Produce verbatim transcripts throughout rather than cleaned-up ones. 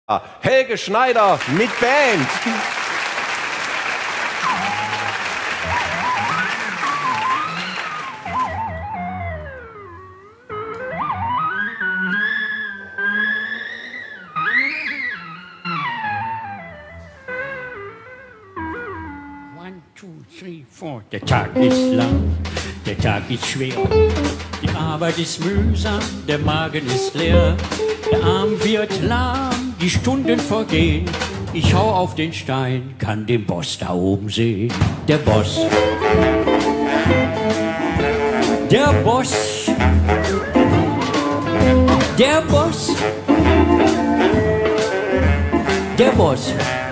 Helge Schneider mit Band. One, two, three, four. Der Tag ist lang, der Tag ist schwer. Die Arbeit ist mühsam, der Magen ist leer. Der Arm wird lahm, die Stunden vergehen. Ich hau auf den Stein, kann den Boss da oben sehen. Der Boss. Der Boss. Der Boss. Der Boss.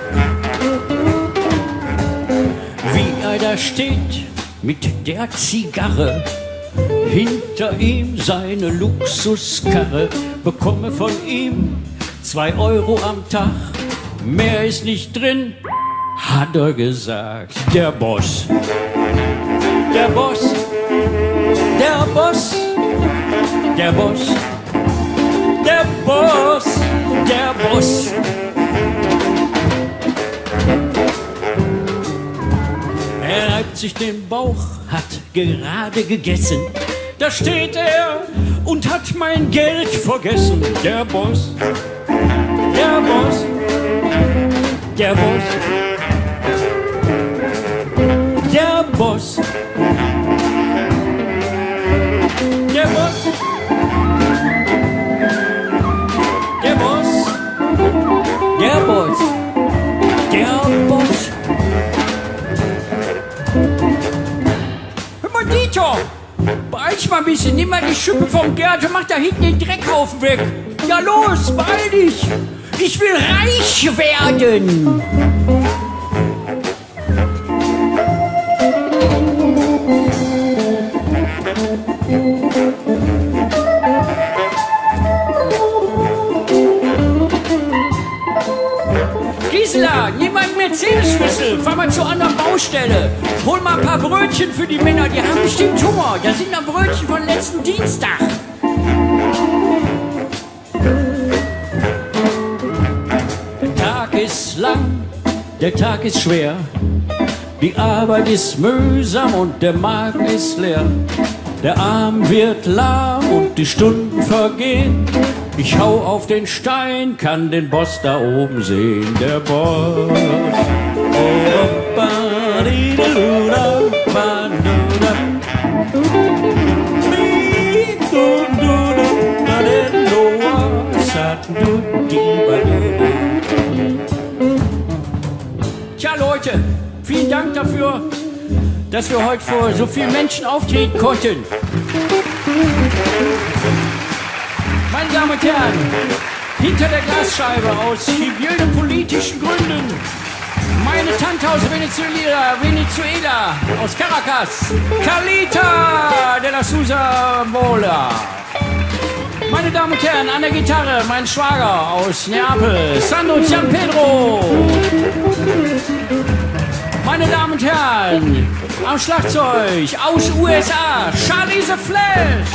Wie er da steht mit der Zigarre, hinter ihm seine Luxuskarre, bekomme von ihm zwei Euro am Tag, mehr ist nicht drin, hat er gesagt. Der Boss, der Boss, der Boss, der Boss, der Boss, der Boss. Er reibt sich den Bauch, hat gerade gegessen. Da steht er und hat mein Geld vergessen. Der Boss, der Boss, der Boss, der Boss, der Boss, der Boss, der Boss, der Boss. Hör mal, Dieter! Beeil mal ein bisschen, nimm mal die Schippe vom Gerd und mach da hinten den Dreckhaufen weg. Ja los, beeil dich. Ich will reich werden. Gisela, nimm mal einen Mercedes-Schlüssel, fahr mal zur anderen Baustelle. Hol mal ein paar Brötchen für die Männer, die haben bestimmt Hunger. Da sind noch Brötchen von letzten Dienstag. Der Tag ist lang, der Tag ist schwer. Die Arbeit ist mühsam und der Magen ist leer. Der Arm wird lahm und die Stunden vergehen. Ich hau auf den Stein, kann den Boss da oben sehen. Der Boss. Oh, ba-di-da-du-da, ba-du-da. Tja Leute, vielen Dank dafür, dass wir heute vor so vielen Menschen auftreten konnten. Meine Damen und Herren, hinter der Glasscheibe aus hygienepolitischen Gründen, meine Tante aus Venezuela, Venezuela, aus Caracas, Carlita de la Sousa Mola. Meine Damen und Herren, an der Gitarre, mein Schwager aus Neapel, Sandro Gianpedro. Meine Damen und Herren, am Schlagzeug aus U S A, Charlie the Flash.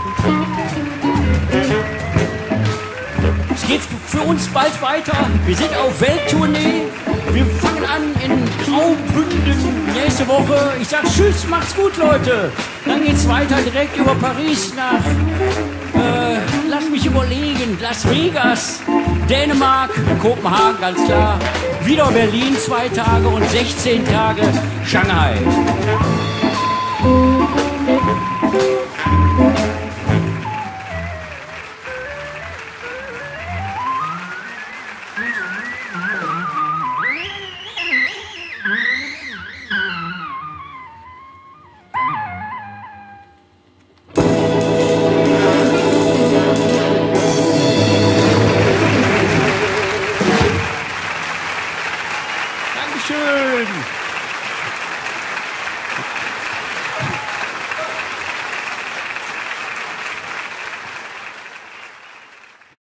Es geht für uns bald weiter. Wir sind auf Welttournee. Wir fangen an in Graubünden nächste Woche. Ich sag Tschüss, macht's gut, Leute. Dann geht's weiter direkt über Paris nach, äh, lass mich überlegen, Las Vegas, Dänemark, Kopenhagen, ganz klar. Wieder Berlin zwei Tage und sechzehn Tage Shanghai. Dankeschön.